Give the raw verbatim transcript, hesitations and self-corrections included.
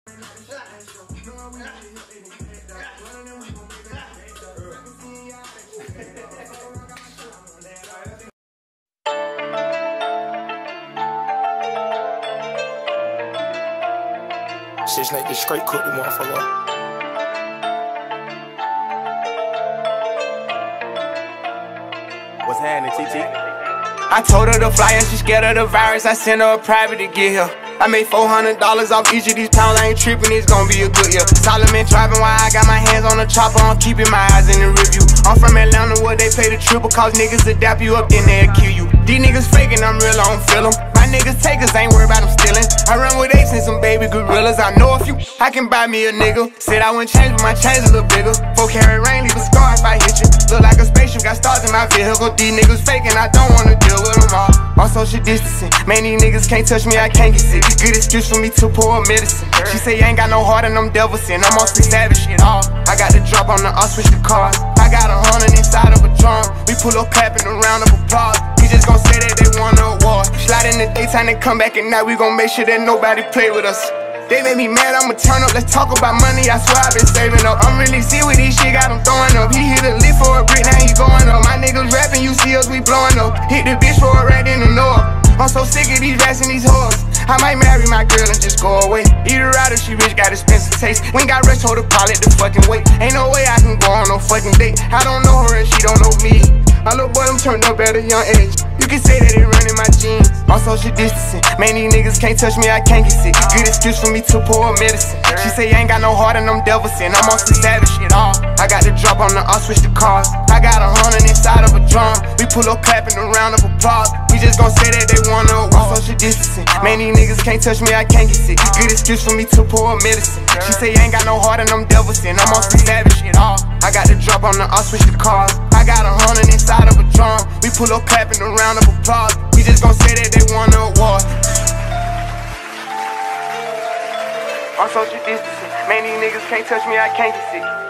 Shit, Snake just straight cooked the motherfucker. What's happening, T T? I told her to fly and she scared of the virus. I sent her a private to get here. I made four hundred dollars off each of these pounds. I ain't tripping, it's gonna be a good year. Solomon driving while I got my hands on the chopper. I'm keeping my eyes in the review. I'm from Atlanta where they pay the triple, cause niggas adapt you up, then they'll kill you. These niggas faking, I'm real, I don't feel them. My niggas takers, ain't worried about them stealing. I run with apes and some baby gorillas. I know a few, I can buy me a nigga. Said I wouldn't change, but my chain's a little bigger. Four carat rain, leave a scar if I hit you. Look like a spaceship, got stars in my vehicle. These niggas faking, I don't wanna deal with them all. On social distancing, man, these niggas can't touch me, I can't get sick. Good excuse for me to pour medicine. She say you ain't got no heart and them devils sin. I'm on some savage shit all. I got the drop on the, I'll switch the cars. I got a hundred inside of a drum. We pull up clapping a round of applause. We just gon' say that they won the award. Slide in the daytime and come back at night. We gon' make sure that nobody play with us. They made me mad, I'ma turn up. Let's talk about money, I swear I've been saving up. I'm really see with these shit, got him throwing up. He hit a lift for a brick, now he going up. My niggas rapping, you see us, we blowing up. Hit the bitch for a rat in the north. I'm so sick of these rats and these hoes. I might marry my girl and just go away. Eat her out if she rich, got expensive taste. We ain't got rich, hold the pilot the fucking weight. Ain't no way I can go on no fucking date. I don't know her and she don't know me. My little boy, I'm turned up at a young age. You can say that it run in my jeans. On social distancing, man, these niggas can't touch me, I can't get sick. Good excuse for me to pour medicine. She say you ain't got no heart and them devils sin. I'm on some savage shit all. I got the drop on the, I'll switch the cars. I got a hundred inside of a drum. We pull up clapping a round of applause. We just gon' say that they wanna award. On social distancing, man, these niggas can't touch me, I can't get sick. Good excuse for me to pour medicine. She say you ain't got no heart and them devils sin. I'm on some savage shit all. I got the drop on the, I'll switch the cars. I got a hundred inside of a drum. We pull up clapping a round of applause. We just gon' say that they won the award. On social distancing, man, these niggas can't touch me, I can't get sick.